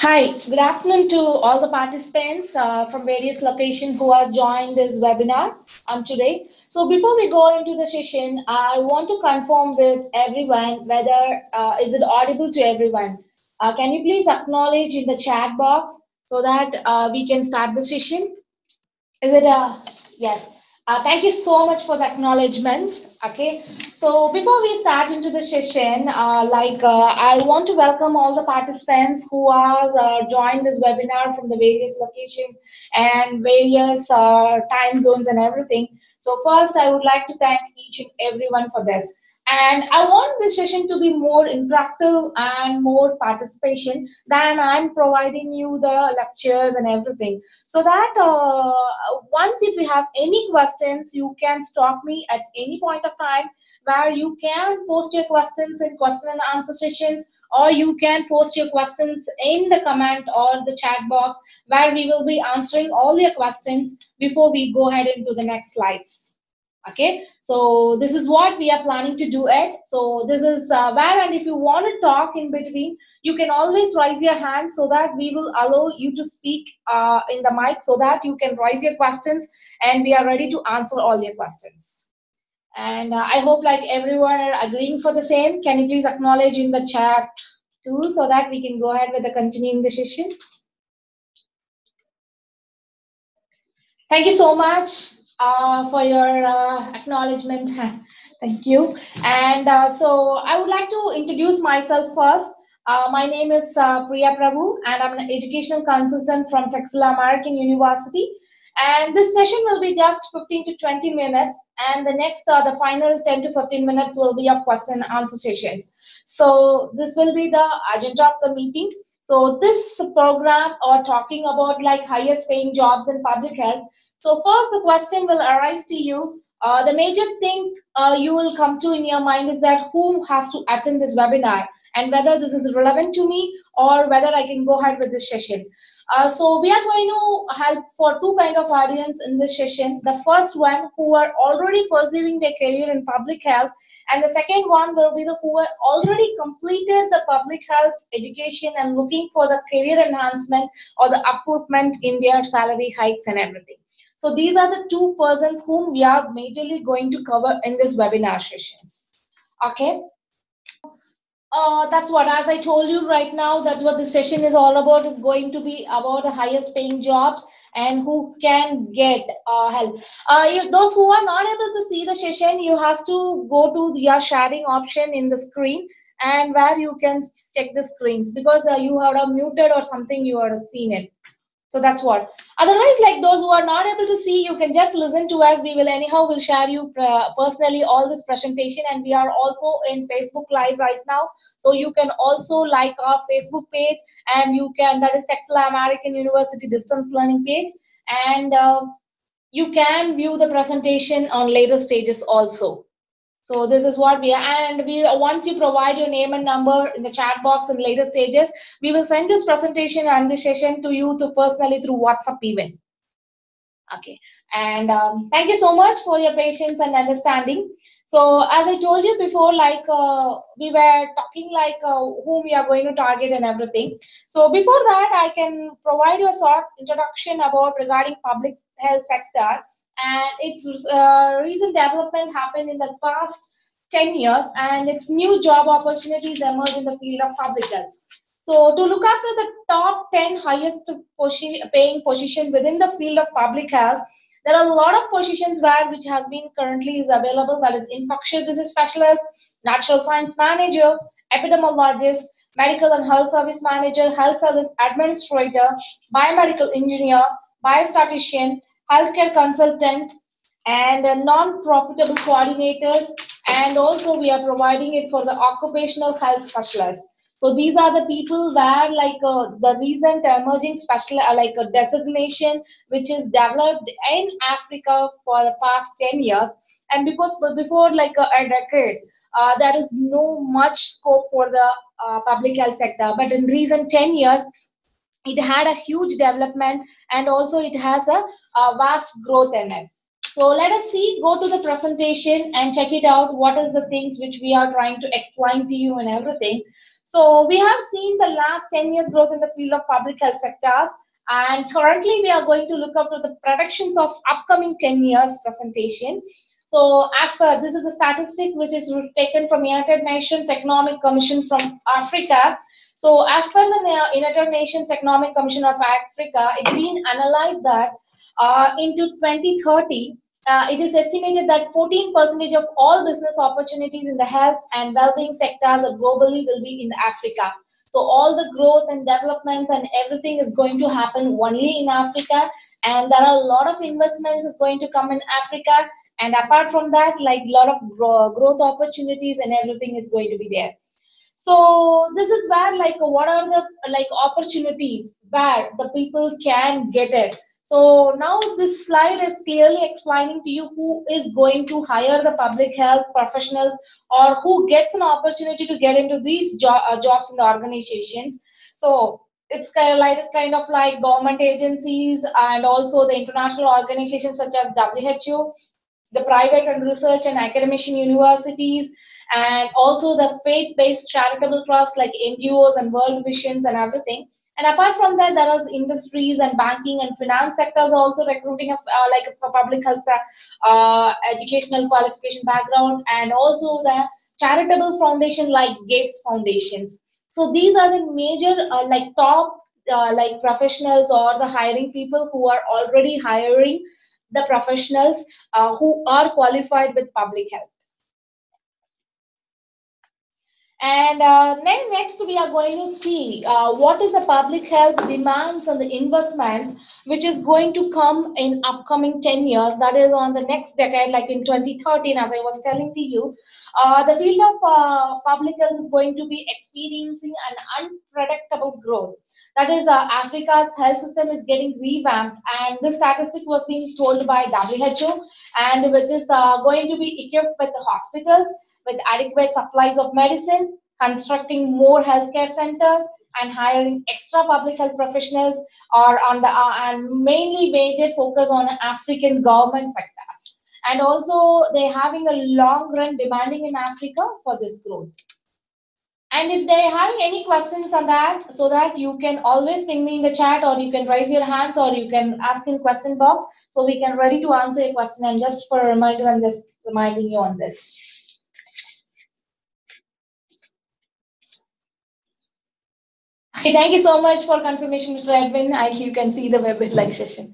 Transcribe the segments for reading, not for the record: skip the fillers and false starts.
Hi, good afternoon to all the participants from various locations who has joined this webinar today. So before we go into the session, I want to confirm with everyone whether is it audible to everyone. Can you please acknowledge in the chat box so that we can start the session? Is it yes? Thank you so much for the acknowledgements. Okay, so before we start into the session, I want to welcome all the participants who has joined this webinar from the various locations and various time zones and everything. So first, I would like to thank each and everyone for this. And I want this session to be more interactive and more participation than I'm providing you the lectures and everything. So that once if you have any questions, you can stop me at any point of time where you can post your questions in question and answer sessions, or you can post your questions in the comment or the chat box where we will be answering all your questions before we go ahead into the next slides. Okay, so this is what we are planning to do it. So this is where, and if you want to talk in between, you can always raise your hand so that we will allow you to speak in the mic so that you can raise your questions and we are ready to answer all your questions. And I hope like everyone are agreeing for the same. Can you please acknowledge in the chat tool so that we can go ahead with the continuing the session? Thank you so much for your acknowledgement. Thank you. And so I would like to introduce myself first. My name is Priya Prabhu, and I'm an educational consultant from Texas American University. And this session will be just 15 to 20 minutes, and the final 10 to 15 minutes will be of question and answer sessions. So this will be the agenda of the meeting. So this program are talking about like highest paying jobs in public health. So first the question will arise to you. The major thing you will come to in your mind is that who has to attend this webinar and whether this is relevant to me or whether I can go ahead with this session. So we are going to help for two kind of audience in this session. The first one who are already pursuing their career in public health, and the second one will be the who are already completed the public health education and looking for the career enhancement or the upliftment in their salary hikes and everything. So these are the two persons whom we are majorly going to cover in this webinar sessions. Okay. That's what, as I told you right now, that's what the session is all about, is going to be about the highest paying jobs and who can get help. Those who are not able to see the session, you have to go to your sharing option in the screen and where you can check the screens because you have muted or something, you have seen it. So that's what. Otherwise, like those who are not able to see, you can just listen to us. We will anyhow will share you personally all this presentation, and we are also in Facebook Live right now. So you can also like our Facebook page, and you can, that is Texas American University distance learning page, and you can view the presentation on later stages also. So this is what we are, and once you provide your name and number in the chat box in later stages, we will send this presentation and this session to you to personally through WhatsApp even. Okay, and thank you so much for your patience and understanding. So as I told you before, like we were talking like whom we are going to target and everything. So before that, I can provide you a short introduction about regarding public health sector. And its recent development happened in the past 10 years, and its new job opportunities emerge in the field of public health. So to look after the top 10 highest paying position within the field of public health, there are a lot of positions where which has been currently is available, that is infectious disease specialist, natural science manager, epidemiologist, medical and health service manager, health service administrator, biomedical engineer, biostatistician, healthcare consultant, and non-profitable coordinators, and also we are providing it for the occupational health specialists. So these are the people where like the recent emerging special like a designation which is developed in Africa for the past 10 years, and because before like a decade there is no much scope for the public health sector, but in recent 10 years it had a huge development, and also it has a vast growth in it. So let us see, go to the presentation and check it out, what is the things which we are trying to explain to you and everything. So we have seen the last 10 years growth in the field of public health sectors, and currently we are going to look up to the predictions of upcoming 10 years presentation. So as per, this is a statistic which is taken from United Nations Economic Commission from Africa. So as per the United Nations Economic Commission of Africa, it's been analyzed that into 2030, it is estimated that 14% of all business opportunities in the health and well-being sectors globally will be in Africa. So all the growth and developments and everything is going to happen only in Africa, and there are a lot of investments going to come in Africa. And apart from that, like a lot of growth opportunities and everything is going to be there. So this is where, like, what are the like opportunities where the people can get it. So now this slide is clearly explaining to you who is going to hire the public health professionals, or who gets an opportunity to get into these jobs in the organizations. So it's kind of like government agencies, and also the international organizations such as WHO, the private and research and academician universities, and also the faith-based charitable trusts like NGOs and World Visions and everything. And apart from that, there are industries and banking and finance sectors also recruiting of for public health educational qualification background, and also the charitable foundation like Gates Foundations. So these are the major top professionals, or the hiring people who are already hiring the professionals who are qualified with public health. And next, we are going to see what is the public health demands and the investments which is going to come in upcoming 10 years. That is on the next decade, like in 2013, as I was telling to you. The field of public health is going to be experiencing an unpredictable growth. That is, Africa's health system is getting revamped, and this statistic was being told by WHO, and which is going to be equipped with the hospitals with adequate supplies of medicine, constructing more healthcare centers, and hiring extra public health professionals, are on the and mainly major focus on African government sectors. And also, they're having a long run demanding in Africa for this growth. And if they're having any questions on that, so that you can always ping me in the chat, or you can raise your hands, or you can ask in question box, so we can ready to answer your question. And just for a reminder, I'm just reminding you on this. Thank you so much for confirmation, Mr. Edwin. You can see the web like session.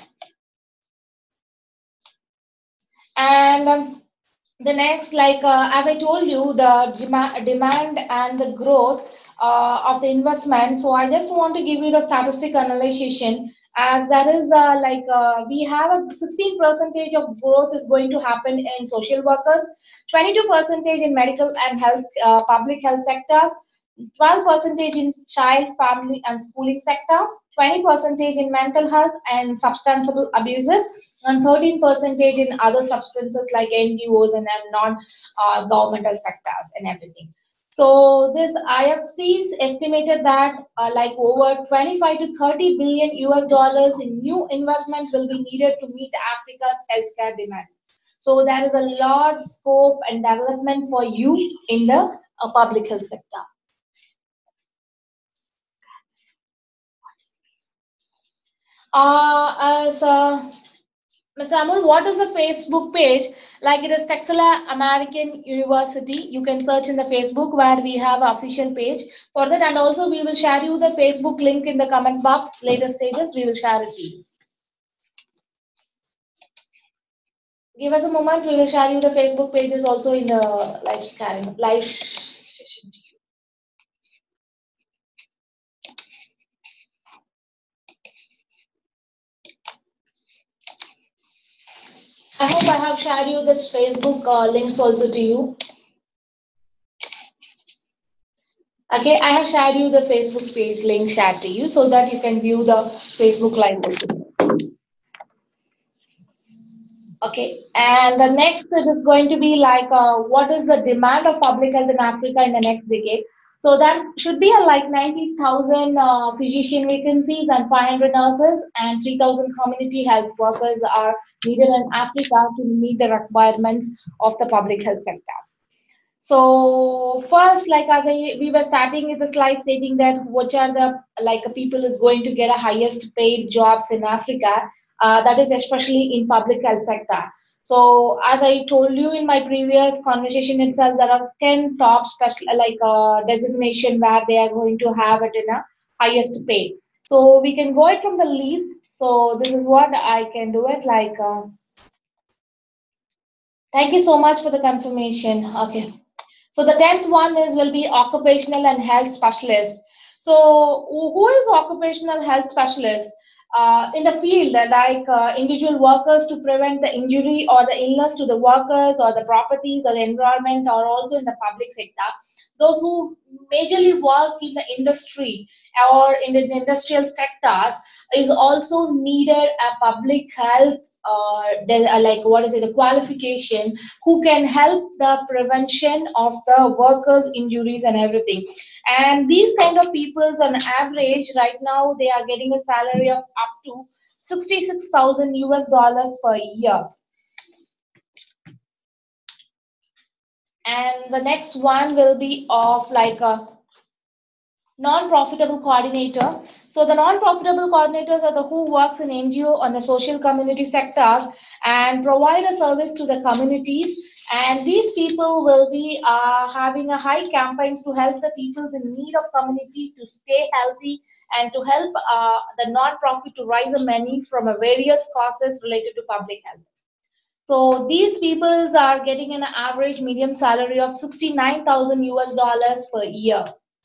And the next, as I told you, the demand and the growth of the investment. So I just want to give you the statistic analysis, as that is we have a 16% of growth is going to happen in social workers, 22% in medical and health public health sectors, 12% in child, family, and schooling sectors, 20% in mental health and substance abuses, and 13% in other substances like NGOs and non-governmental sectors and everything. So this IFCs estimated that over 25 to 30 billion US dollars in new investment will be needed to meet Africa's healthcare demands. So there is a large scope and development for you in the public health sector. Mr. Amul, what is the Facebook page? Like, it is Texila American University. You can search in the Facebook, where we have an official page for that. And also, we will share you the Facebook link in the comment box. Later stages, we will share it to you. Give us a moment. We will share you the Facebook pages also in the live session. I hope I have shared you this Facebook links also to you. Okay, I have shared you the Facebook page link shared to you, so that you can view the Facebook live also. Okay, and the next is going to be what is the demand of public health in Africa in the next decade? So that should be 90,000 physician vacancies and 500 nurses and 3,000 community health workers are needed in Africa to meet the requirements of the public health sectors. So first, like we were starting with the slide stating that which are the like people is going to get a highest paid jobs in Africa. That is especially in public health sector. So as I told you in my previous conversation itself, there are 10 top special designation where they are going to have it in a highest pay. So we can go it from the least. So this is what I can do it like. Thank you so much for the confirmation. Okay. So the 10th one is will be occupational and health specialist. So who is occupational health specialist? In the field, individual workers to prevent the injury or the illness to the workers or the properties or the environment, or also in the public sector. Those who majorly work in the industry or in the industrial sectors is also needed a public health like what is it, the qualification, who can help the prevention of the workers injuries and everything. And these kind of people on average right now they are getting a salary of up to 66,000 US dollars per year. And the next one will be of like a non-profitable coordinator. So the non-profitable coordinators are the who works in NGO on the social community sectors and provide a service to the communities. And these people will be having a high campaigns to help the people in need of community to stay healthy and to help the non-profit to raise the money from a various causes related to public health. So these peoples are getting an average medium salary of 69,000 US dollars per year.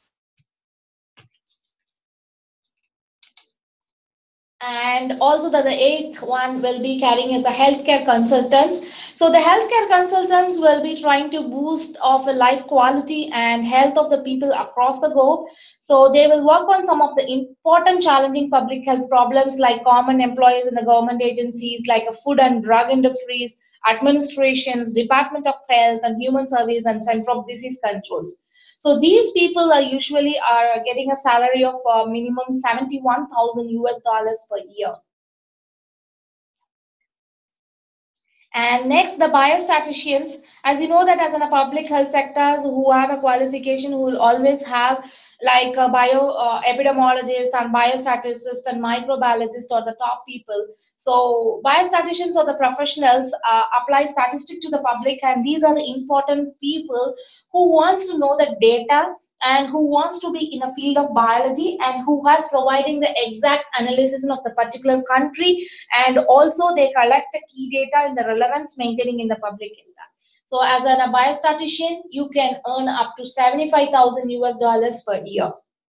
And also the eighth one will be carrying is the healthcare consultants. So the healthcare consultants will be trying to boost of the life quality and health of the people across the globe. So they will work on some of the important challenging public health problems like common employees in the government agencies like food and drug industries, administrations, Department of Health and Human Service and Center of Disease Controls. So these people are usually are getting a salary of minimum 71,000 US dollars per year. And next, the biostatisticians. As you know that as in a public health sectors who have a qualification who will always have like a bio epidemiologist and biostatistician and microbiologist or the top people. So biostatisticians are the professionals apply statistics to the public, and these are the important people who wants to know the data and who wants to be in a field of biology and who has providing the exact analysis of the particular country, and also they collect the key data in the relevance maintaining in the public data. So as a biostatistician, you can earn up to 75,000 US dollars per year.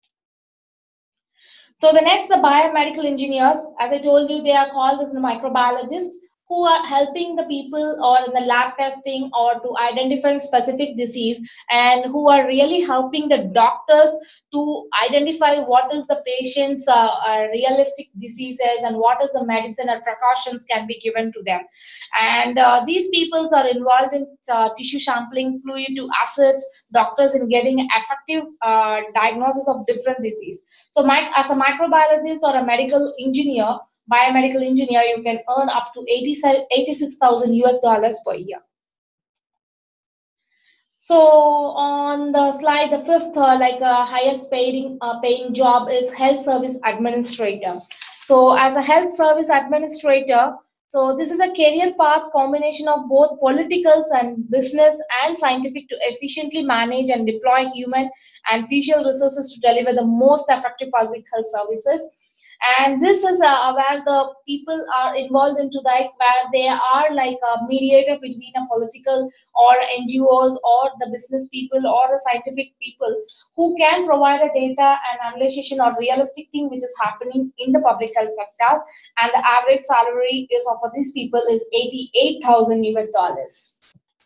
So the next, the biomedical engineers, as I told you, they are called as the microbiologists who are helping the people or in the lab testing or to identify specific disease, and who are really helping the doctors to identify what is the patient's realistic diseases and what is the medicine or precautions can be given to them. And these peoples are involved in tissue sampling, fluid to acids, doctors in getting effective diagnosis of different disease. So as a microbiologist or a medical engineer, biomedical engineer, you can earn up to 86,000 US dollars per year. So on the slide, the fifth highest paying job is health service administrator. So as a health service administrator, so this is a career path combination of both politicals and business and scientific to efficiently manage and deploy human and physical resources to deliver the most effective public health services. And this is where the people are involved into that, where they are like a mediator between a political or NGOs or the business people or the scientific people who can provide a data and analysis or realistic thing which is happening in the public health sectors. And the average salary is for these people is 88,000 US dollars.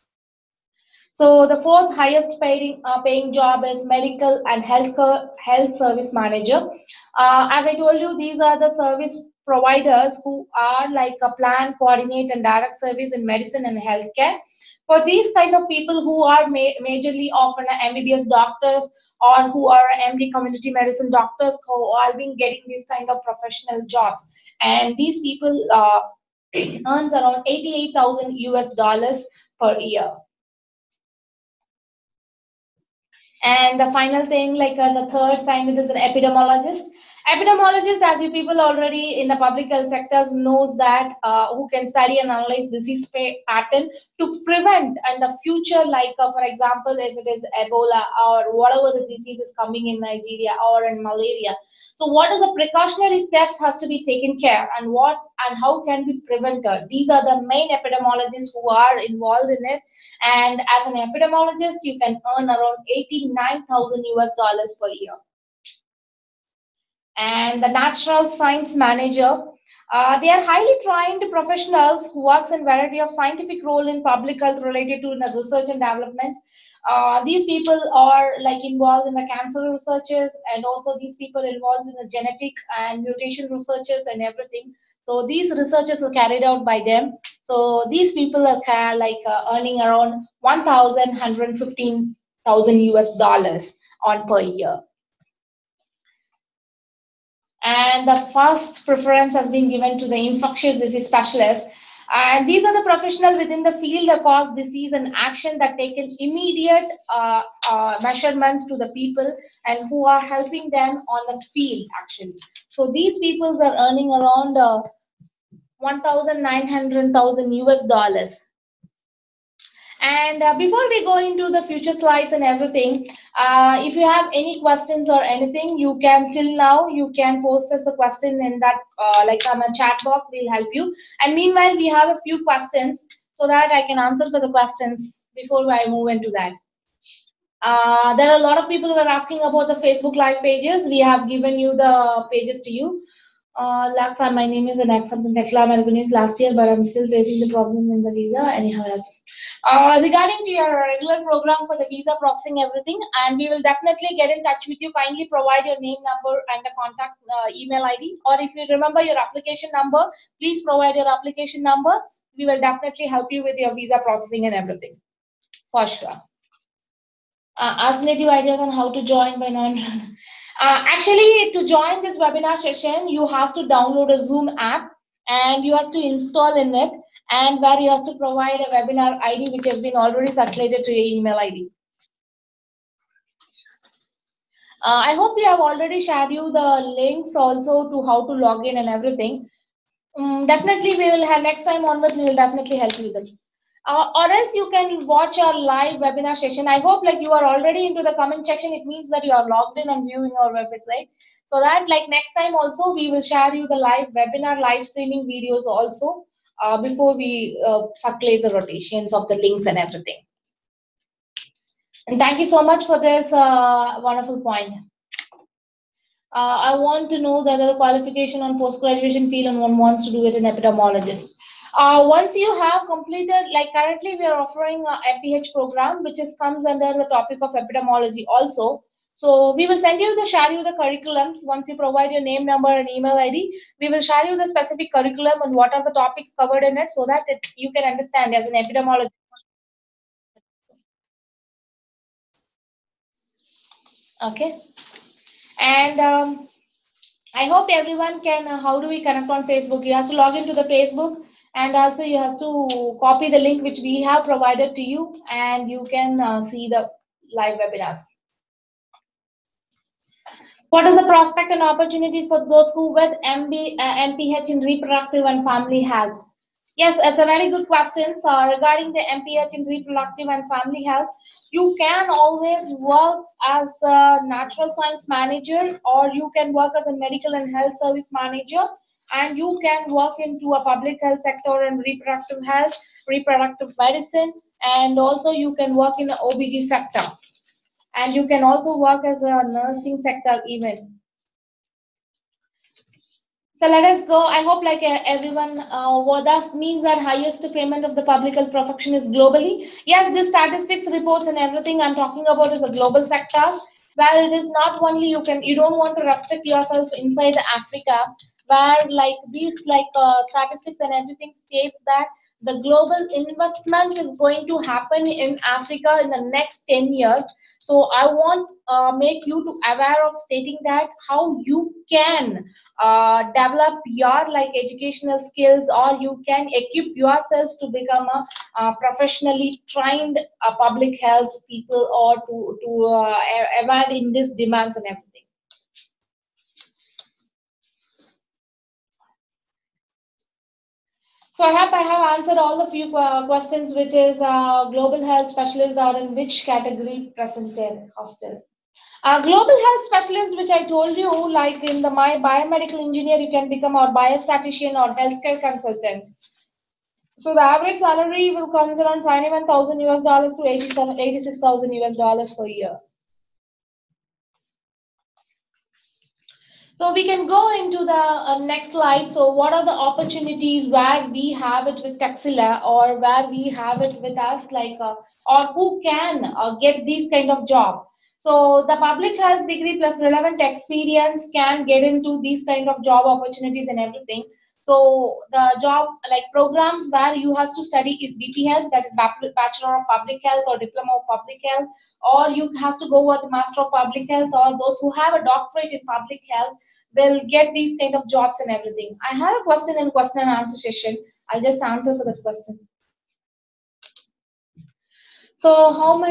So the fourth highest paying job is medical and health service manager. As I told you, these are the service providers who are like a plan, coordinate, and direct service in medicine and healthcare. For these kind of people who are majorly often MBBS doctors or who are MD community medicine doctors who are been getting these kind of professional jobs, and these people earns around 88,000 US dollars per year. And the final thing, like the third sign, it is an epidemiologist. Epidemiologist, as you people already in the public health sectors knows that who can study and analyze disease pattern to prevent in the future, like for example, if it is Ebola or whatever the disease is coming in Nigeria or in malaria. So, what is the precautionary steps has to be taken care, and what and how can be prevented? These are the main epidemiologists who are involved in it. And as an epidemiologist, you can earn around 89,000 US dollars per year. And the natural science manager, they are highly trained professionals who works in variety of scientific role in public health related to the research and development. These people are like involved in the cancer researches, and also these people involved in the genetic and mutation researches and everything. So these researches are carried out by them. So these people are earning around 1,115,000 US dollars on per year. And the first preference has been given to the infectious disease specialists. And these are the professionals within the field that cause disease and action that taken immediate measurements to the people and who are helping them on the field actually. So these people are earning around 1,900,000 US dollars. And before we go into the future slides and everything, if you have any questions or anything, you can till now you can post us the question in that on a chat box. We'll help you. And meanwhile, we have a few questions so that I can answer for the questions before I move into that. There are a lot of people who are asking about the Facebook Live pages. We have given you the pages to you. Laksa, my name is Anax something Tekla Melbourne last year, but I'm still facing the problem in the visa. Anyhow, regarding to your regular program for the visa processing everything, and we will definitely get in touch with you. Kindly provide your name, number, and the contact email ID. Or if you remember your application number, please provide your application number. We will definitely help you with your visa processing and everything, for sure. Alternative ideas on how to join by non. Actually, to join this webinar session, you have to download a Zoom app and you have to install in it, and where you have to provide a webinar ID which has been already circulated to your email ID. I hope we have already shared you the links also to how to log in and everything. Definitely, we will have next time onwards. We will definitely help you with this. Or else you can watch our live webinar session. I hope like you are already into the comment section. It means that you are logged in and viewing our website. So that like next time also we will share you the live webinar, live streaming videos also before we circulate the rotations of the links and everything. And thank you so much for this wonderful point. I want to know that the qualification on post-graduation field and one wants to do it in epidemiologist. Once you have completed, like currently we are offering a MPH program, which is comes under the topic of epidemiology also. So we will share you the curriculums. Once you provide your name, number, and email ID, we will share you the specific curriculum and what are the topics covered in it, so that you can understand as an epidemiologist. Okay. And I hope everyone can, how do we connect on Facebook? You have to log into the Facebook, and also you have to copy the link which we have provided to you, and you can see the live webinars. What is the prospect and opportunities for those who with MPH in reproductive and family health? Yes, it's a very good question. So regarding the MPH in reproductive and family health, you can always work as a natural science manager, or you can work as a medical and health service manager, and you can work into a public health sector and reproductive health, reproductive medicine, and also you can work in the OBG sector. And you can also work as a nursing sector even. So let us go. I hope like everyone, what that means that highest payment of the public health profession is globally. Yes, the statistics reports and everything I'm talking about is the global sectors, where it is not only you don't want to restrict yourself inside Africa, where like these like statistics and everything states that the global investment is going to happen in Africa in the next 10 years. So I want make you to aware of stating that how you can develop your like educational skills, or you can equip yourselves to become a professionally trained public health people, or to aware in these demands and everything. So I hope I have answered all the few questions, which is global health specialists are in which category presented hostel. Global health specialist, which I told you, like in the my biomedical engineer, you can become or biostatistician or healthcare consultant. So the average salary will comes around 71,000 US dollars to 86,000 US dollars per year. So we can go into the next slide. So what are the opportunities where we have it with Taxila, or where we have it with us, like, or who can get these kind of job? So the public health degree plus relevant experience can get into these kind of job opportunities and everything. So the job like programs where you have to study is BP Health, that is Bachelor of Public Health or Diploma of Public Health, or you have to go with Master of Public Health, or those who have a doctorate in public health will get these kind of jobs and everything. I have a question in question and answer session. I'll just answer for the questions. So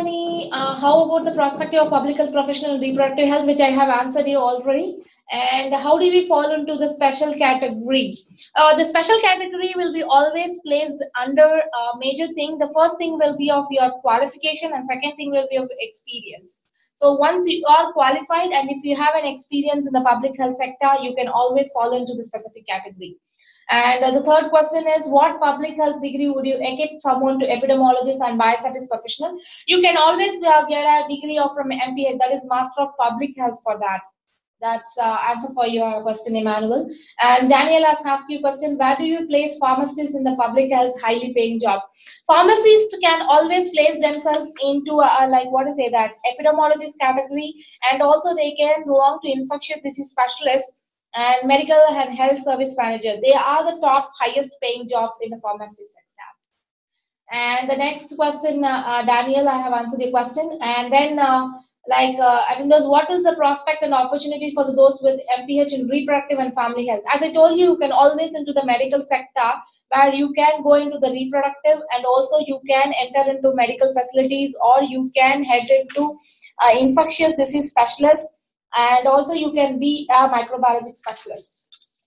how about the perspective of public health professional and reproductive health, which I have answered you already. And how do we fall into the special category? The special category will be always placed under a major thing. The first thing will be of your qualification, and second thing will be of experience. So once you are qualified, and if you have an experience in the public health sector, you can always fall into the specific category. And the third question is, what public health degree would you equip someone to epidemiologist and biostatist professional? You can always get a degree of from MPH, that is Master of Public Health for that. That's answer for your question, Emmanuel. And Daniel has asked you a question: where do you place pharmacists in the public health highly paying job? Pharmacists can always place themselves into like what to say that epidemiologist category, and also they can belong to infectious disease specialist and medical and health service manager. They are the top highest paying job in the pharmacy sector. And the next question, Daniel, I have answered your question. And then, attenders, what is the prospect and opportunity for those with MPH in reproductive and family health? As I told you, you can always into the medical sector, where you can go into the reproductive, and also you can enter into medical facilities, or you can head into infectious disease specialist, and also you can be a microbiology specialist.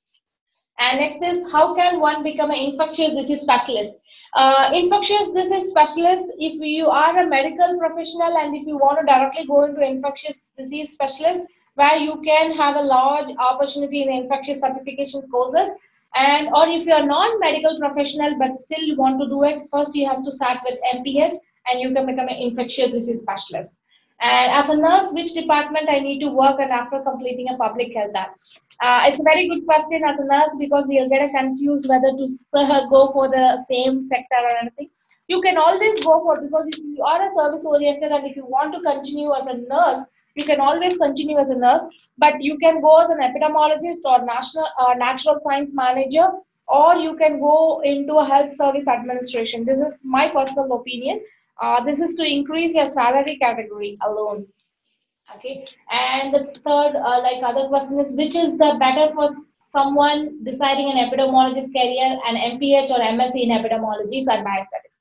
And next is, how can one become an infectious disease specialist? Infectious disease specialist, if you are a medical professional and if you want to directly go into infectious disease specialist, where you can have a large opportunity in infectious certification courses, and or if you are non-medical professional but still you want to do it, first you have to start with MPH and you can become an infectious disease specialist. And as a nurse, which department I need to work at after completing a public health act? It's a very good question as a nurse, because we'll get confused whether to go for the same sector or anything. You can always go for, because if you are a service oriented and if you want to continue as a nurse, you can always continue as a nurse, but you can go as an epidemiologist or natural science manager, or you can go into a health service administration. This is my personal opinion. This is to increase your salary category alone. Okay, and the third, other question is, which is the better for someone deciding an epidemiologist career, an MPH or MSc in epidemiology and biostatistics?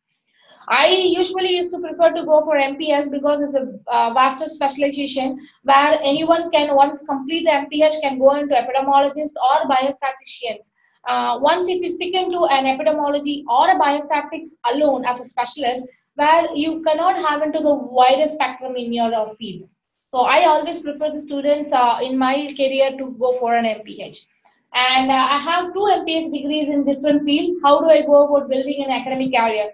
I usually used to prefer to go for MPH, because it's a vaster specialization where anyone can, once complete the MPH, can go into epidemiologists or biostatisticians. Once if you stick into an epidemiology or a biostatistics alone as a specialist, where you cannot have into the wider spectrum in your field. So I always prefer the students in my career to go for an MPH. And I have 2 MPH degrees in different fields. How do I go about building an academic career?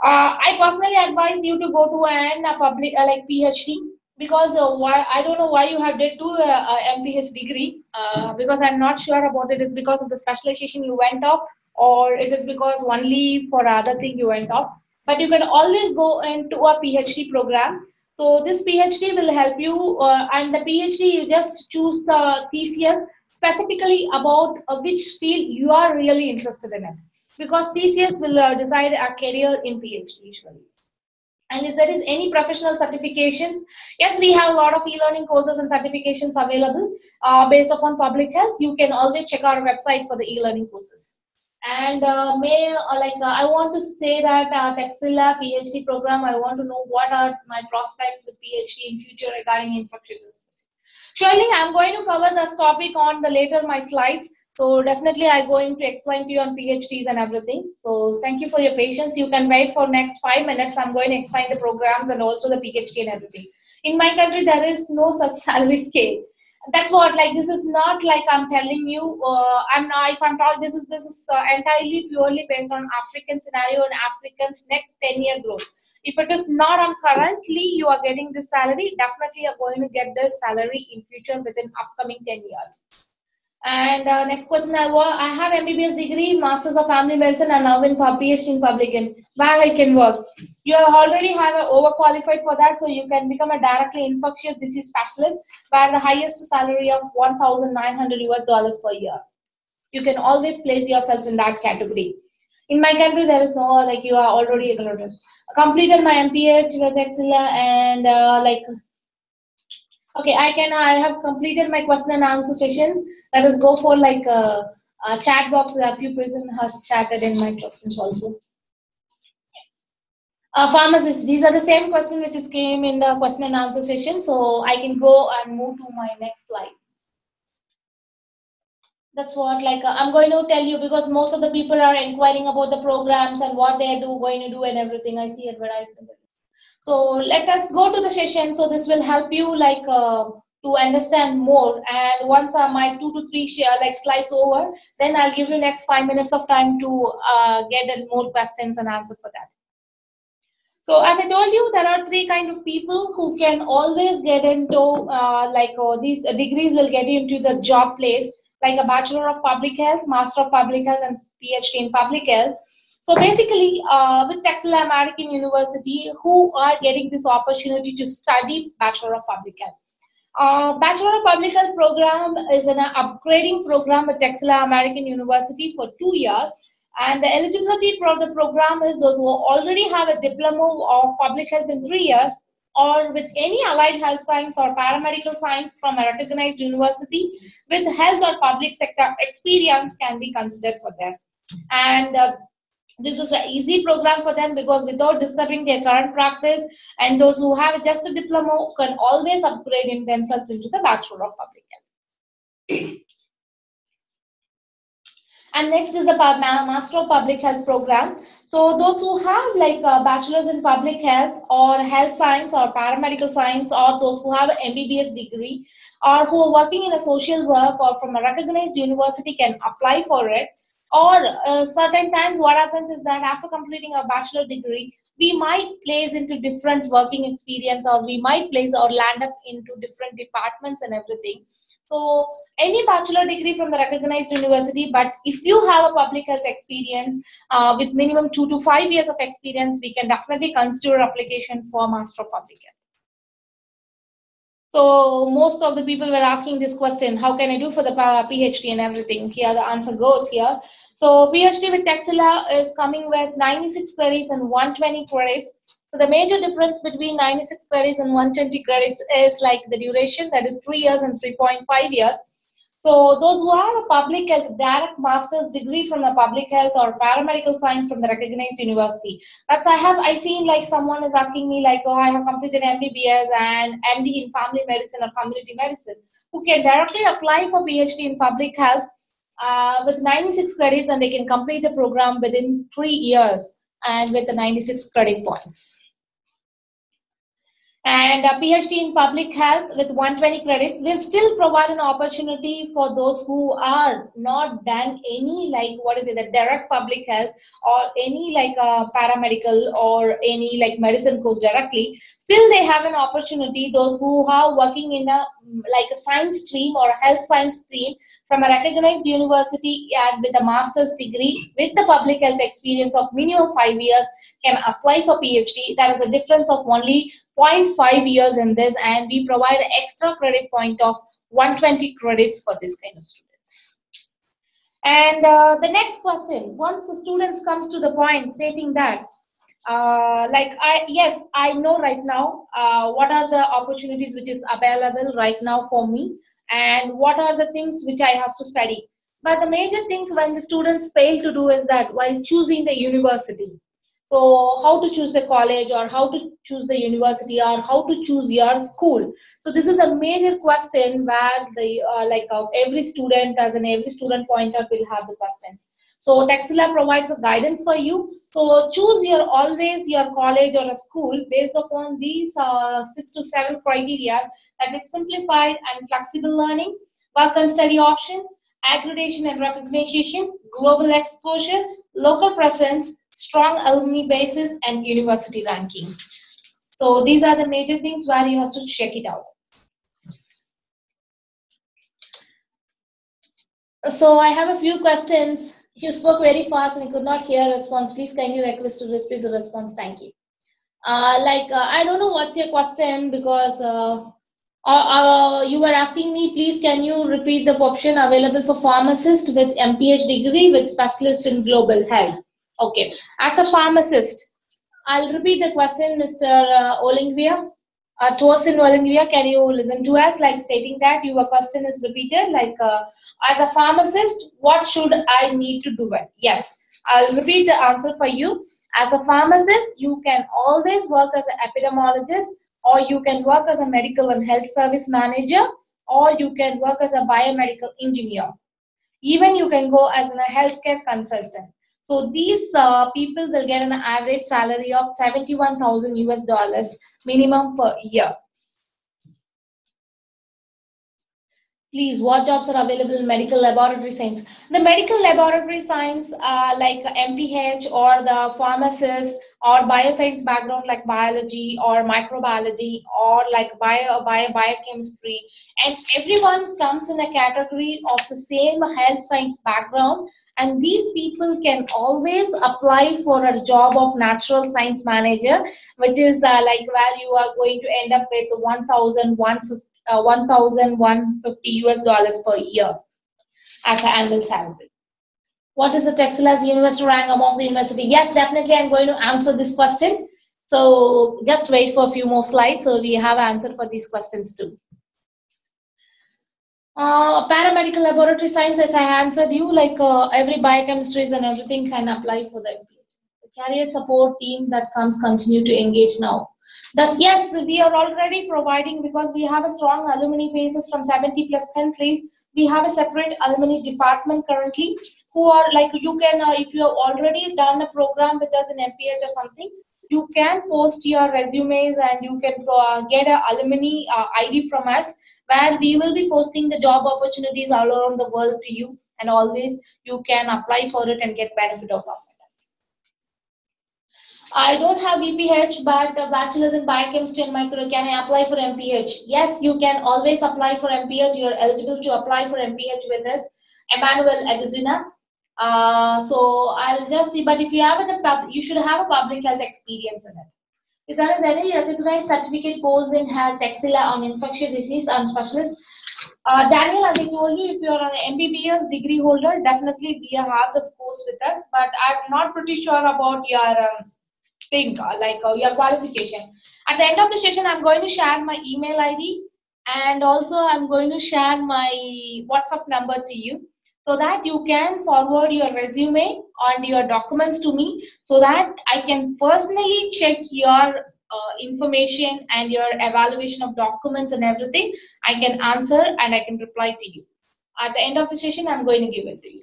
I personally advise you to go to an public like PhD, because why I don't know why you have did 2 MPH degree, because I'm not sure about it. It's because of the specialization you went off, or it is because only for other thing you went off. But you can always go into a PhD program. So this PhD will help you, and the PhD you just choose the thesis specifically about which field you are really interested in it. because TCS will decide a career in PhD usually. And if there is any professional certifications, yes, we have a lot of e-learning courses and certifications available based upon public health. You can always check our website for the e-learning courses. And I want to say that Textila PhD program, I want to know what are my prospects with PhD in future regarding infectious diseases. Surely, I'm going to cover this topic on the later my slides. So definitely I'm going to explain to you on PhDs and everything. So thank you for your patience. You can wait for next 5 minutes. I'm going to explain the programs and also the PhD and everything. In my country, there is no such salary scale. That's what, like, this is not like I'm telling you, if I'm talking, this is entirely purely based on African scenario and Africans next 10-year growth. If it is not on currently you are getting this salary, definitely you're going to get this salary in future within upcoming 10 years. And next question, I have MBBS degree, Masters of Family Medicine, and now in PhD in Public Health, where I can work. You already have overqualified for that, so you can become a directly infectious disease specialist, where the highest salary of $1,900 per year. You can always place yourself in that category. In my country, there is no, like, you are already included. Completed my MPH with Excella and okay, I have completed my question and answer sessions. Let us go for like a chat box. A few person has chatted in my questions also. Pharmacists, these are the same questions which is came in the question and answer session. So I can go and move to my next slide. That's what, like, I'm going to tell you, because most of the people are inquiring about the programs and what they are going to do and everything. I see advertisement. So let us go to the session. So this will help you like to understand more. And once my 2 to 3 slides over, then I'll give you next 5 minutes of time to get more questions and answer for that. So as I told you, there are 3 kind of people who can always get into these degrees will get you into the job place, like a Bachelor of Public Health, Master of Public Health, and PhD in Public Health. So basically, with Texas American University, who are getting this opportunity to study Bachelor of Public Health. Bachelor of Public Health program is an upgrading program with Texas American University for 2 years. And the eligibility for the program is those who already have a diploma of public health in 3 years, or with any allied health science or paramedical science from a recognized university with health or public sector experience can be considered for this. And this is an easy program for them, because without disturbing their current practice, and those who have just a diploma can always upgrade themselves into the Bachelor of Public Health. And next is the Master of Public Health program. So those who have like bachelors in public health or health science or paramedical science, or those who have an MBBS degree, or who are working in a social work or from a recognized university can apply for it. Or certain times what happens is that after completing a bachelor degree, we might place into different working experience, or we might place or land up into different departments and everything. So any bachelor degree from the recognized university, but if you have a public health experience with minimum 2 to 5 years of experience, we can definitely consider application for Master of Public Health. So most of the people were asking this question, how can I do for the PhD and everything? Here the answer goes here. So PhD with Texila is coming with 96 credits and 120 credits. So the major difference between 96 credits and 120 credits is like the duration, that is 3 years and 3.5 years. So those who have a public health direct master's degree from a public health or paramedical science from the recognized university. That's I seen like someone is asking me like, oh, I have completed MBBS and MD in family medicine or community medicine, who can directly apply for PhD in public health with 96 credits, and they can complete the program within 3 years and with the 96 credit points. And a PhD in public health with 120 credits will still provide an opportunity for those who are not done any the direct public health or any paramedical or any medicine course directly. Still they have an opportunity, those who are working in a science stream or a health science stream from a recognized university and with a master's degree with the public health experience of minimum 5 years can apply for PhD. That is a difference of only 0.5 years in this, and we provide an extra credit point of 120 credits for this kind of students. And the next question, once the students comes to the point stating that, yes, I know right now what are the opportunities which is available right now for me, and what are the things which I have to study. But the major thing when the students fail to do is that while choosing the university, so how to choose the college, or how to choose the university, or how to choose your school. So this is a major question where the every student, as in every student pointer, will have the questions. So Texila provides a guidance for you. So choose your always your college or a school based upon these 6 to 7 criteria, that is simplified and flexible learning, work and study option, accreditation and recognition, global exposure, local presence, strong alumni basis, and university ranking. So these are the major things where you have to check it out. So I have a few questions. You spoke very fast and I could not hear a response. Please kindly request to repeat the response. Thank you. I don't know what's your question, because you were asking me, please can you repeat the option available for pharmacist with MPH degree with specialist in global health. Okay, as a pharmacist, I'll repeat the question, Mr. Olingvia. Tosin Olingvia, can you listen to us? Like stating that your question is repeated, as a pharmacist, what should I need to do it? Yes, I'll repeat the answer for you. As a pharmacist, you can always work as an epidemiologist, or you can work as a medical and health service manager, or you can work as a biomedical engineer. Even you can go as a healthcare consultant. So these people will get an average salary of 71,000 US dollars minimum per year. Please, what jobs are available in medical laboratory science? The medical laboratory science, like MPH or the pharmacist or bioscience background like biology or microbiology or like biochemistry, and everyone comes in a category of the same health science background. And these people can always apply for a job of natural science manager, which is where you are going to end up with 1,150 US dollars per year as an annual salary. What is the Texila's university rank among the university? Yes, definitely I'm going to answer this question. So just wait for a few more slides, so we have answer for these questions too. Paramedical laboratory science, as I answered you, every biochemistries and everything can apply for the MPH. The career support team that comes continue to engage now. Thus, yes, we are already providing, because we have a strong alumni basis from 70 plus countries. We have a separate alumni department currently, who are like, you can, if you have already done a program with us in MPH or something, you can post your resumes and you can get an alumni ID from us, where we will be posting the job opportunities all around the world to you, and always you can apply for it and get benefit of it. I don't have BPH, but bachelor's in biochemistry and micro. Can I apply for MPH? Yes, you can always apply for MPH. You're eligible to apply for MPH with us, Emmanuel Aguzina. So I'll just see, but if you have you should have a public health experience in it. If there is any recognized certificate course in health, Texila on infectious disease and specialist, Daniel, as I told you, if you are an MBBS degree holder, definitely we have the course with us. But I'm not pretty sure about your your qualification. At the end of the session, I'm going to share my email ID, and also I'm going to share my WhatsApp number to you, so that you can forward your resume and your documents to me, so that I can personally check your information and your evaluation of documents and everything. I can answer and I can reply to you. At the end of the session, I'm going to give it to you.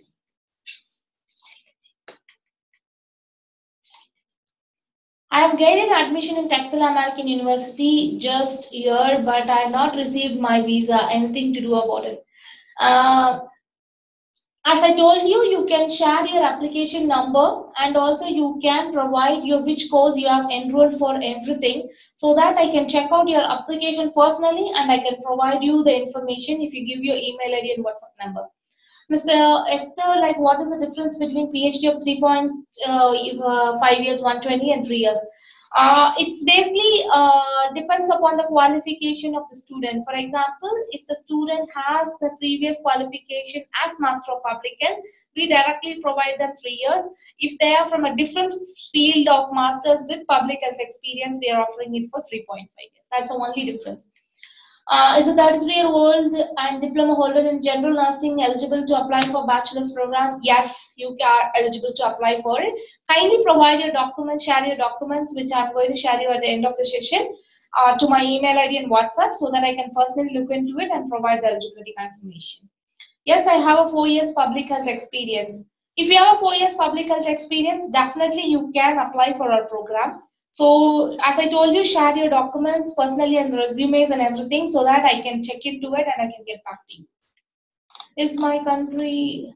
I have gained admission in Texila American University just here, but I have not received my visa. Anything to do about it? As I told you, you can share your application number, and also you can provide your which course you have enrolled for everything, so that I can check out your application personally and I can provide you the information if you give your email ID and WhatsApp number. Mr. Esther, what is the difference between PhD of 3.5 years, 120, and 3 years? It's basically depends upon the qualification of the student. For example, if the student has the previous qualification as Master of Public Health, we directly provide them 3 years. If they are from a different field of Masters with Public Health experience, we are offering it for 3.5 years. That's the only difference. Is a 33-year-old and diploma holder in general nursing eligible to apply for bachelor's program? Yes, you are eligible to apply for it. Kindly provide your documents, share your documents, which I'm going to share you at the end of the session, to my email ID and WhatsApp, so that I can personally look into it and provide the eligibility confirmation. Yes, I have a 4 years public health experience. If you have a 4 years public health experience, definitely you can apply for our program. So as I told you, share your documents personally and resumes and everything, so that I can check into it and I can get back to you. Is my country...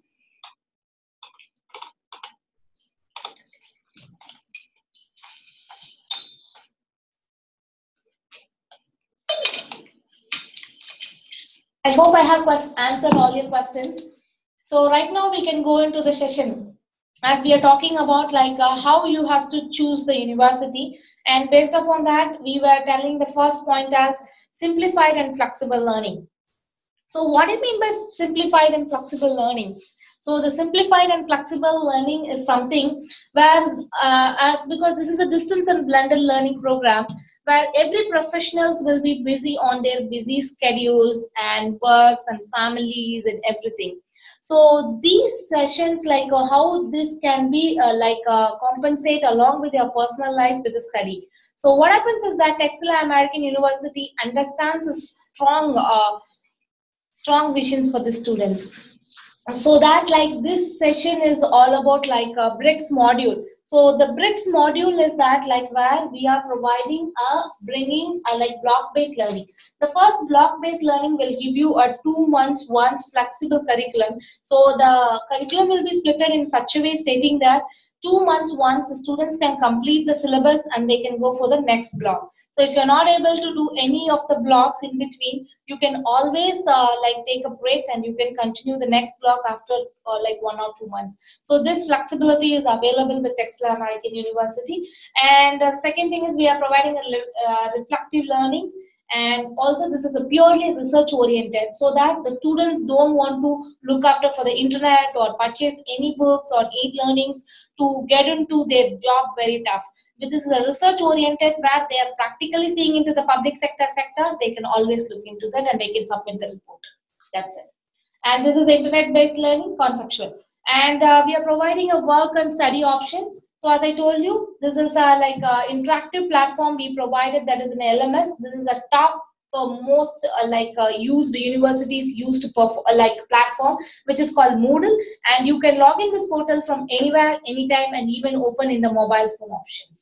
I hope I have answered all your questions. So right now we can go into the session, as we are talking about how you have to choose the university, and based upon that we were telling the first point as simplified and flexible learning. So what do you mean by simplified and flexible learning? So the simplified and flexible learning is something where because this is a distance and blended learning program, where every professionals will be busy on their busy schedules and works and families and everything. So these sessions, how this can be compensate along with your personal life with the study. So what happens is that Texas American University understands a strong visions for the students. So that this session is all about a BRICS module. So the BRICS module is that where we are providing bringing a block-based learning. The first block-based learning will give you a 2 months once flexible curriculum. So the curriculum will be split in such a way stating that 2 months once the students can complete the syllabus and they can go for the next block. So if you're not able to do any of the blocks in between, you can always take a break and you can continue the next block after 1 or 2 months. So this flexibility is available with Texas American University. And the second thing is we are providing a reflective learning. And also this is a purely research oriented, so that the students don't want to look after for the internet or purchase any books or e-learnings to get into their job very tough. But this is a research oriented where they are practically seeing into the public sector, they can always look into that and they can submit the report. That's it. And this is internet based learning, conceptual. And we are providing a work and study option. So as I told you, this is interactive platform we provided, that is an LMS. This is a top most used universities used platform, which is called Moodle, and you can log in this portal from anywhere, anytime, and even open in the mobile phone options.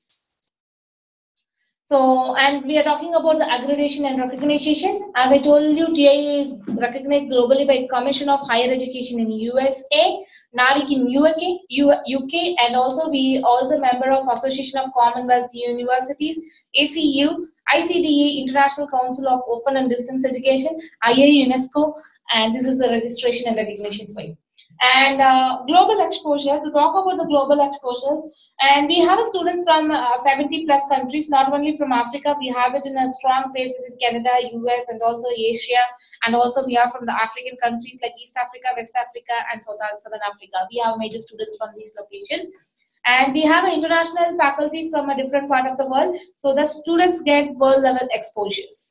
So, and we are talking about the accreditation and recognition. As I told you, TIA is recognized globally by Commission of Higher Education in USA, NARIC in UK, and also we also member of Association of Commonwealth Universities, ACU, ICDE, International Council of Open and Distance Education, IA, UNESCO, and this is the registration and recognition for you. And global exposure, to talk about the global exposures, and we have students from 70 plus countries, not only from Africa, we have it in a strong places in Canada, US, and also Asia, and also we are from the African countries like East Africa, West Africa, and Southern Africa. We have major students from these locations. And we have international faculties from a different part of the world, so the students get world level exposures.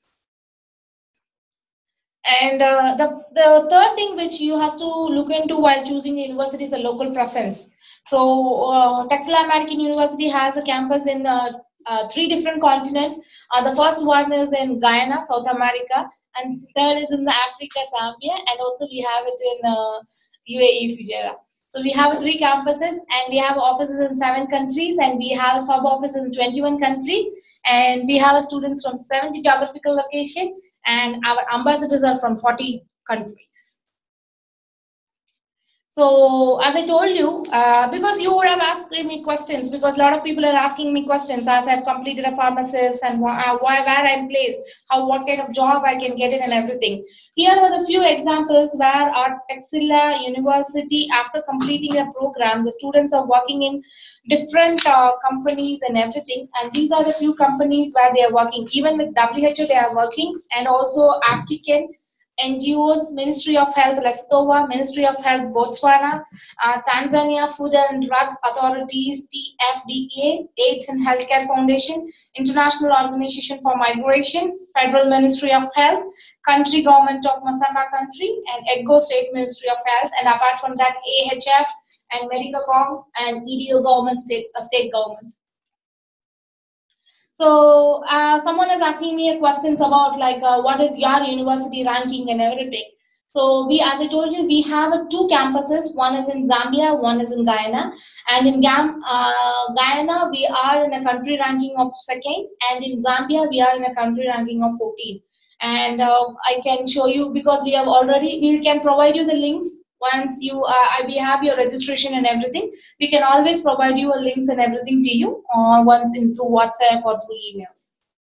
And the third thing which you have to look into while choosing university is the local presence. So Texas American University has a campus in 3 different continents. The first one is in Guyana, South America, and third is in the Africa, Zambia, and also we have it in UAE, Fujairah. So we have 3 campuses, and we have offices in 7 countries, and we have sub offices in 21 countries, and we have students from 70 geographical locations, and our ambassadors are from 40 countries. So as I told you, because you would have asked me questions, because a lot of people are asking me questions as I've completed a pharmacist and where I'm placed, what kind of job I can get in and everything. Here are the few examples where our Texila University, after completing a program, the students are working in different companies and everything. And these are the few companies where they are working. Even with WHO, they are working, and also African NGOs, Ministry of Health Lesotho, Ministry of Health Botswana, Tanzania Food and Drug Authorities TFDA, AIDS and Healthcare Foundation, International Organization for Migration, Federal Ministry of Health, Country Government of Masamba Country, and EGO State Ministry of Health, and apart from that AHF and Medicacom and EDO government, state government. So someone is asking me questions about like what is your university ranking and everything. So we, as I told you, we have two campuses. One is in Zambia, one is in Guyana. And in Guyana, we are in a country ranking of second, and in Zambia, we are in a country ranking of 14. And I can show you, because we have already, we can provide you the links once you we have your registration and everything. We can always provide you a links and everything to you, or once in through WhatsApp or through emails.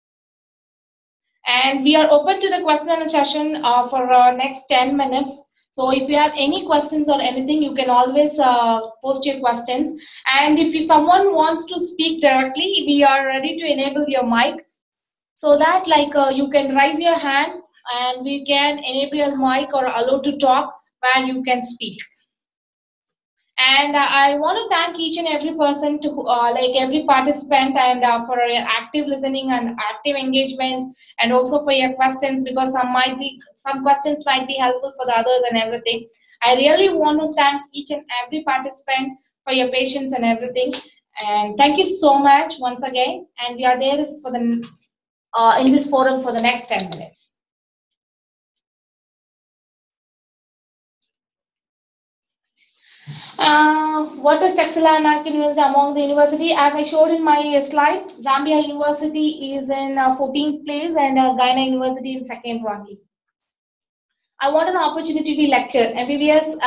And we are open to the question and session for next 10 minutes. So if you have any questions or anything, you can always post your questions. And if someone wants to speak directly, we are ready to enable your mic, so that like you can raise your hand and we can enable your mic or allow to talk where you can speak. And I want to thank each and every person, to like every participant, and for your active listening and active engagements, and also for your questions, because some questions might be helpful for the others and everything. I really want to thank each and every participant for your patience and everything. And thank you so much once again. And we are there for the in this forum for the next 10 minutes. What is Texila American University among the university? As I showed in my slide, Zambia University is in 14th place, and Guyana University in second ranking. I want an opportunity to lecture MBBS,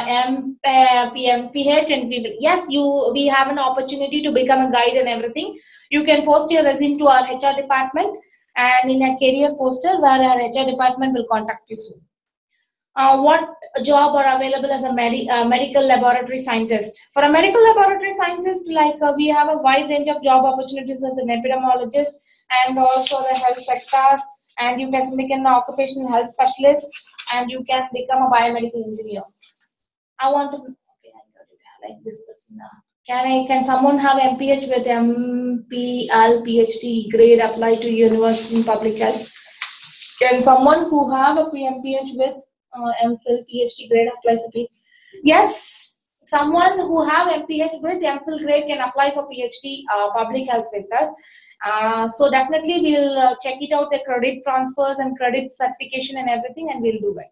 PH, and VBL. Yes, we have an opportunity to become a guide and everything. You can post your resume to our HR department, and in a career poster where our HR department will contact you soon. What job are available as a medical laboratory scientist? For a medical laboratory scientist, like we have a wide range of job opportunities as an epidemiologist, and also the health sectors, and you can become an occupational health specialist, and you can become a biomedical engineer. I want to, okay, I got it, like this person. Can someone have MPH with MPL PhD grade apply to university in public health? Can someone who have a PMPH with MPhil PhD grade apply for PhD? Yes, someone who have MPH with MPhil grade can apply for PhD public health with us. So definitely we'll check it out, the credit transfers and credit certification and everything, and we'll do it.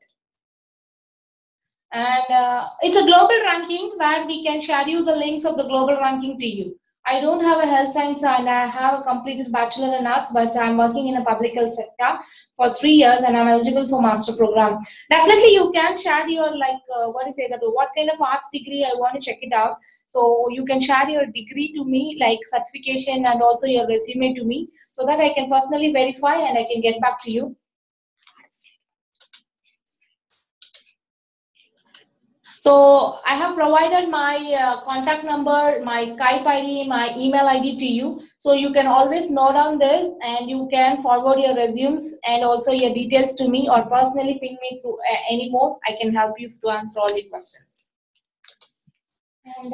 And it's a global ranking where we can share you the links of the global ranking to you. I don't have a health science, and I have a completed bachelor in arts, but I'm working in a public health sector for 3 years, and I'm eligible for master program. Definitely you can share your what kind of arts degree I want to check it out. So you can share your degree to me, like certification, and also your resume to me, so that I can personally verify and I can get back to you. So I have provided my contact number, my Skype ID, my email ID to you. So you can always note down this, and you can forward your resumes and also your details to me, or personally ping me through any mode. I can help you to answer all the questions. And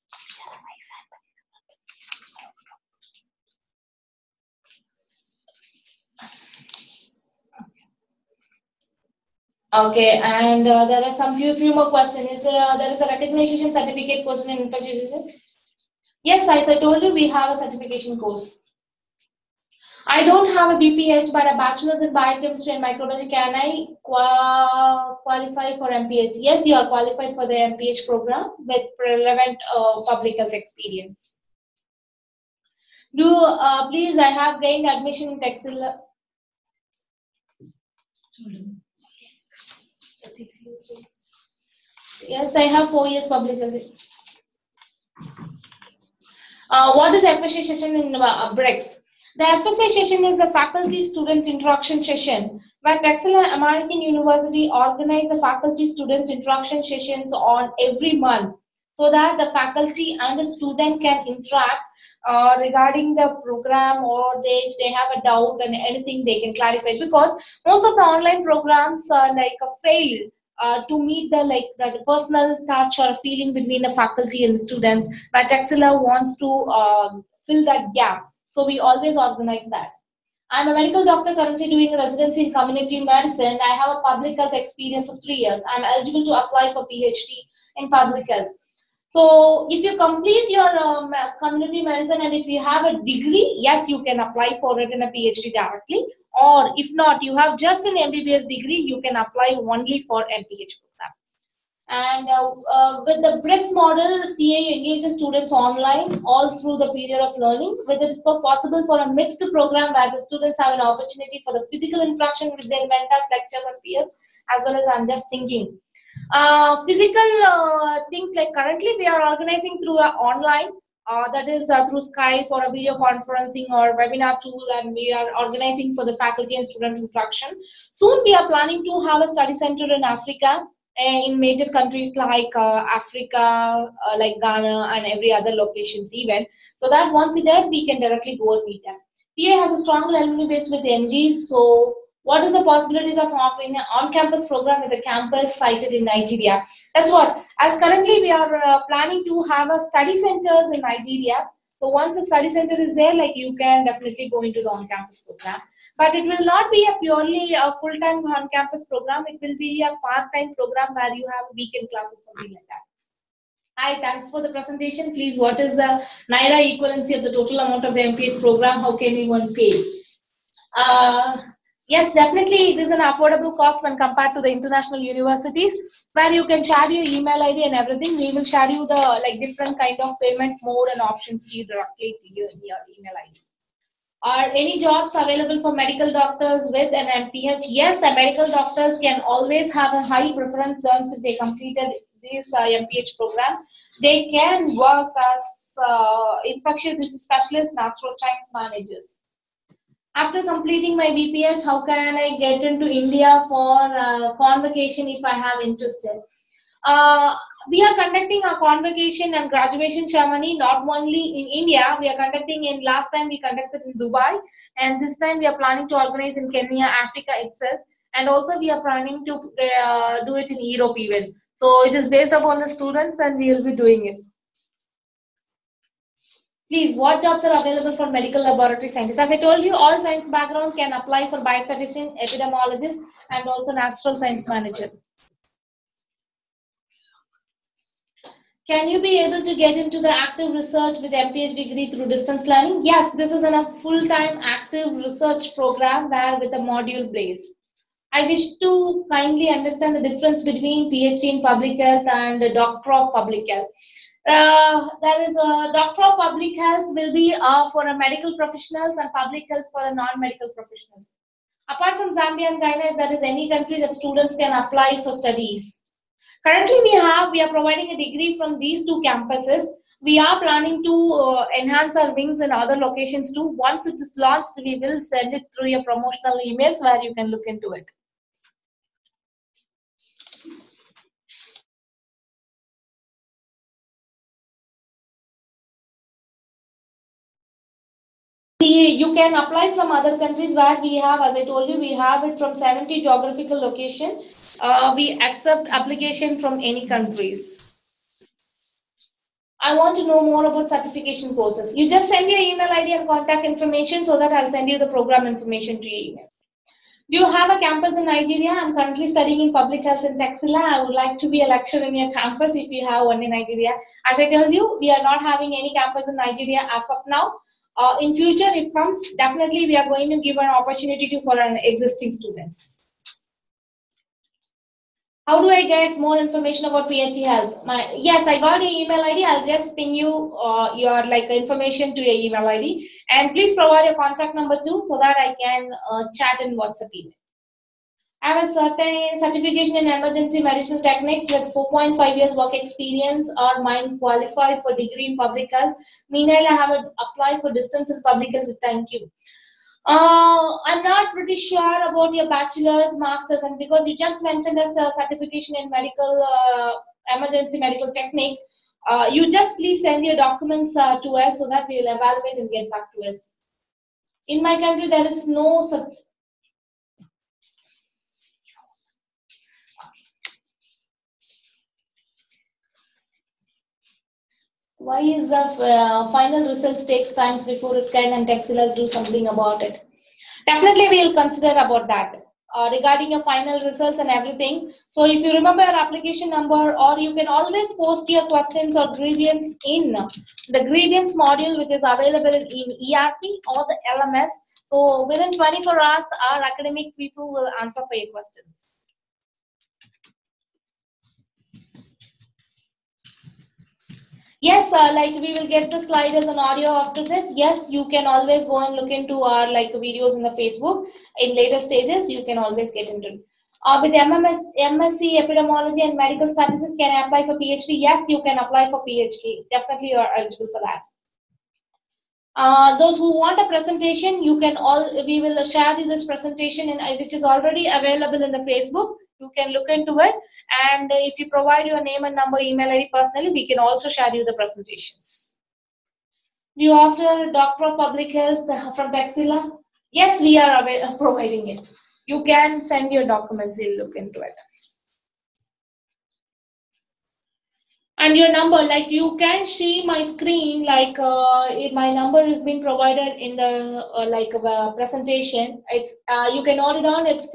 okay, and there are some few more questions. There is a recognition certificate question in infectious disease. Yes, as I told you, we have a certification course. I don't have a BPH, but a bachelor's in biochemistry and microbiology. Can I qualify for MPH? Yes, you are qualified for the MPH program with relevant public health experience. Please, I have gained admission in Texila. Yes, I have 4 years public health. What is FSA session in BRICS? The FSA session is the faculty student interaction session where Texas American University organize the faculty student interaction sessions on every month so that the faculty and the student can interact regarding the program, or if they have a doubt and anything they can clarify, because most of the online programs fail to meet the personal touch or feeling between the faculty and the students, but Texila wants to fill that gap. So we always organize that. I'm a medical doctor currently doing residency in community medicine. I have a public health experience of 3 years. I'm eligible to apply for PhD in public health. So if you complete your community medicine and if you have a degree, yes, you can apply for it in a PhD directly. Or if not, you have just an MBBS degree, you can apply only for MPH program. And with the BRICS model, TA engages students online all through the period of learning. With it possible for a mixed program where the students have an opportunity for the physical interaction with their mentors, lecturers, and peers, as well as I'm just thinking. Physical things like currently we are organizing through online, that is through Skype or a video conferencing or webinar tool, and we are organizing for the faculty and student interaction. Soon we are planning to have a study center in Africa, in major countries like Africa, like Ghana and every other locations even, so that once there we can directly go and meet them. PA has a strong alumni base with MGs, so what is the possibilities of offering an on-campus program with a campus sited in Nigeria? That's what. As currently we are planning to have a study centers in Nigeria. So once the study center is there, like you can definitely go into the on-campus program. But it will not be a purely a full-time on-campus program. It will be a part-time program where you have weekend classes, something like that. Hi, thanks for the presentation. Please, what is the Naira equivalency of the total amount of the MPH program? How can anyone pay? Yes, definitely it is an affordable cost when compared to the international universities, where you can share your email ID and everything. We will share you the different kind of payment mode and options to you directly to your email ID. Are any jobs available for medical doctors with an MPH? Yes, the medical doctors can always have a high preference once if they completed this MPH program. They can work as infectious disease specialists, natural science managers. After completing my BPH, how can I get into India for convocation if I have interested? We are conducting a convocation and graduation ceremony not only in India. We are conducting in last time we conducted in Dubai, and this time we are planning to organize in Kenya, Africa itself, and also we are planning to do it in Europe even. So it is based upon the students, and we will be doing it. Please, what jobs are available for medical laboratory scientists? As I told you, all science background can apply for biostatistician, epidemiologist, and also natural science manager. Can you be able to get into the active research with MPH degree through distance learning? Yes, this is a full-time active research program where with a module base. I wish to kindly understand the difference between PhD in public health and a Doctor of Public Health. There is a Doctor of Public Health will be for a medical professionals and public health for the non-medical professionals. Apart from Zambia and Ghana, if there is any country that students can apply for studies. Currently, we are providing a degree from these two campuses. We are planning to enhance our wings in other locations too. Once it is launched, we will send it through your promotional emails where you can look into it. You can apply from other countries where we have, as I told you, we have it from 70 geographical location. We accept application from any countries. I want to know more about certification courses. You just send your email ID and contact information so that I'll send you the program information to your email. Do you have a campus in Nigeria? I'm currently studying in public health in Texila. I would like to be a lecturer in your campus if you have one in Nigeria. As I told you, we are not having any campus in Nigeria as of now. In future, if it comes, definitely we are going to give an opportunity for our existing students. How do I get more information about PhD help? Yes, I got your email ID. I'll just ping you your information to your email ID, and please provide your contact number too, so that I can chat in WhatsApp email. I have a certain certification in emergency medical techniques with 4.5 years work experience or mine qualified for degree in public health. Meanwhile, I have applied for distance in public health. Thank you. I'm not pretty sure about your bachelor's, master's, and because you just mentioned as a certification in medical emergency medical technique, you just please send your documents to us so that we will evaluate and get back to us. In my country, there is no such. Why is the final results takes times before it can and Texilas do something about it? Definitely, we'll consider about that regarding your final results and everything. So, if you remember your application number, or you can always post your questions or grievance in the grievance module, which is available in ERP or the LMS. So, within 24 hours, our academic people will answer for your questions. Yes, like we will get the sliders and audio after this. Yes, you can always go and look into our like videos in the Facebook in later stages. You can always get into it. With MSc epidemiology and medical statistics, can I apply for PhD? Yes, you can apply for PhD. Definitely, you are eligible for that. Those who want a presentation, you can we will share you this presentation which is already available in the Facebook. You can look into it, and if you provide your name and number, email ID personally, we can also share you the presentations. You after Doctor of Public Health from Taxila? Yes, we are providing it. You can send your documents, we'll look into it. And your number, like you can see my screen, like my number is being provided in the presentation. It's you can note it down. It's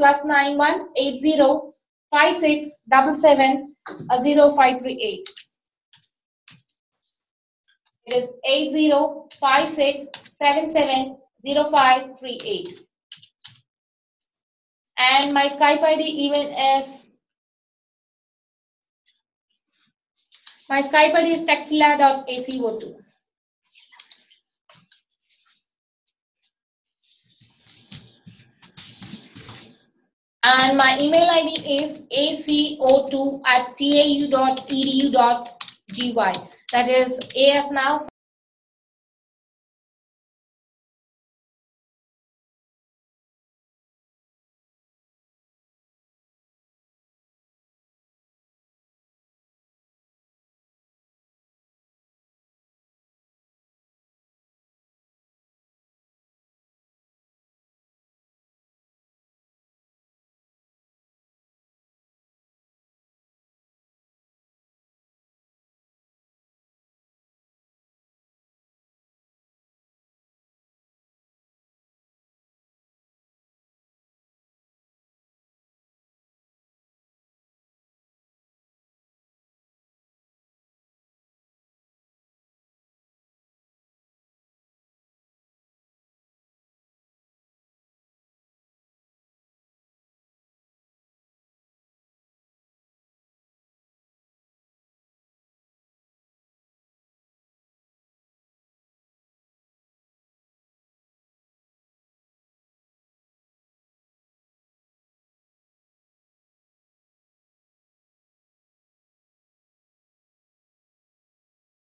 +918056770538. It is 8056770538. And my Skype ID even is my Skype ID is texila.aco2. And my email ID is aco2@tau.edu.gy. That is AF now.